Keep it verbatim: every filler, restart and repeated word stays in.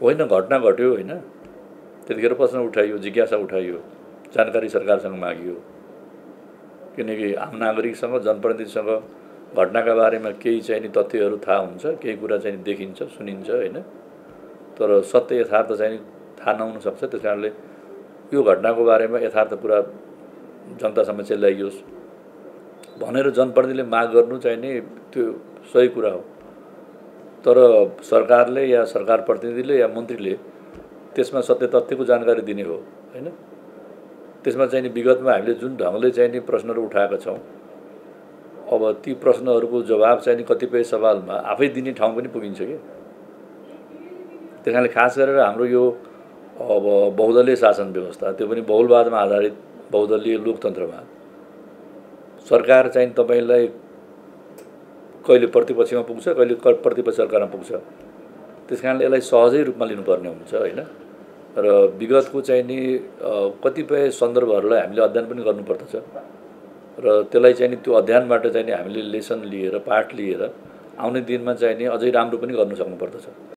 होइन घटना घट्यो होइन, त्यतिखेर प्रश्न उठाइयो, जिज्ञासा उठाइयो, जानकारी सरकारसँग मागियो। किनकि आम नागरिकसँग जनप्रतिनिधिसँग घटनाका बारेमा केही चाहिँ नि तथ्यहरू थाहा हुन्छ, केही कुरा चाहिँ देखिन्छ, सुनिन्छ होइन, तर सत्य यथार्थ चाहिँ थाहा नहुन सक्छ। त्यस कारणले यो घटनाको बारेमा यथार्थ कुरा जनतासम्म चाहिँ ल्याइयोस् भनेर जनप्रतिनिधिले माग गर्नु चाहिँ नि त्यो सही कुरा हो। तर सरकारले या सरकार प्रतिनिधिले या मन्त्रीले त्यसमा सत्य तथ्यको जानकारी दिने हो होइन। त्यसमा चाहिँ नि विगतमा हामीले जुन ढङ्गले चाहिँ नि प्रश्नहरू उठाएका छौँ, अब ती प्रश्नहरूको जवाब चाहिँ नि कतिपय सवालमा आफै दिने ठाउँ पनि पुगिन्छ कि। त्यस कारणले खास गरेर हाम्रो यो अब बहुदलीय शासन व्यवस्था, त्यो पनि बहुलवादमा आधारित बहुदलीय लोकतन्त्रमा सरकार चाहिँ तपाईलाई कहिले प्रतिपक्षमा पुग्छ, कहिले प्रतिपक्ष सरकारमा पुग्छ। त्यस कारणले यसलाई सहजै रूपमा लिनुपर्ने हुन्छ होइन। र विगतको चाहिँ नि कतिपय सन्दर्भहरूलाई हामीले अध्ययन पनि गर्नुपर्दछ र त्यसलाई चाहिँ नि त्यो अध्ययनबाट चाहिँ नि हामीले लेसन लिएर, पाठ लिएर आउने दिनमा चाहिँ नि अझै राम्रो पनि गर्न सक्नुपर्दछ।